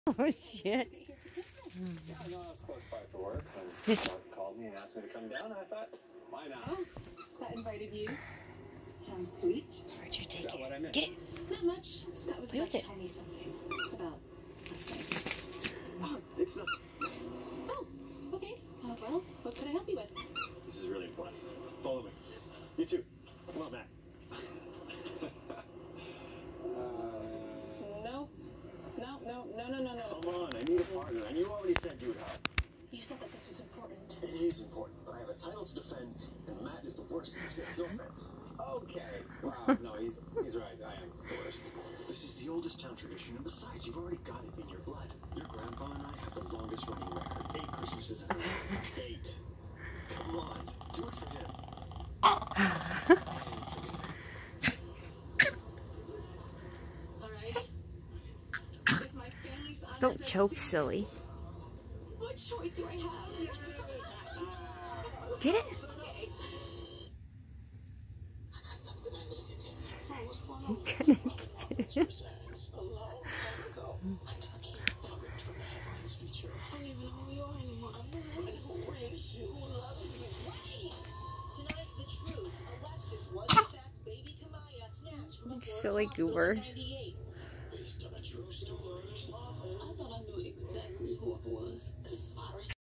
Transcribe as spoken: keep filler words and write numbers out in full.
Oh shit. Yeah, no, I was close by for work. And Missy called me and asked me to come down. I thought, why not? Oh, Scott invited you. How sweet. Where'd you take Is that it? what I missed? Get it. Not much. Scott was Play about with to it. tell me something about last night. Oh, it's not. Oh, okay. Uh, well, what could I help you with? This is really important. Follow me. You too. Come on, Matt. No. No, no, no, no, no, no. Come on, I need a partner, and you already said you would help. You said that this was important. It is important, but I have a title to defend, and Matt is the worst at this game. No offense. Okay. Wow, no, he's he's right. I am the worst. This is the oldest town tradition, and besides, you've already got it in your blood. Your grandpa and I have the longest running record. Eight Christmases in a row. Eight. Come on, do it for him. And for me. All right. If my family's honors Don't at choke, stake, silly. what choice do I have? Get it? Okay. I got something I need to tell you. Oh, what's going You on? couldn't get it. A long time ago, I took you ripped from the headlines feature. I don't even know who you are anymore. I'm the woman who raised you, who loves you. Wait! Tonight, the truth. Alexis was in fact baby Kamaya snatched from a You silly hospital goober. in ninety-eight. Based on a true story. I thought I knew exactly who it was. As far as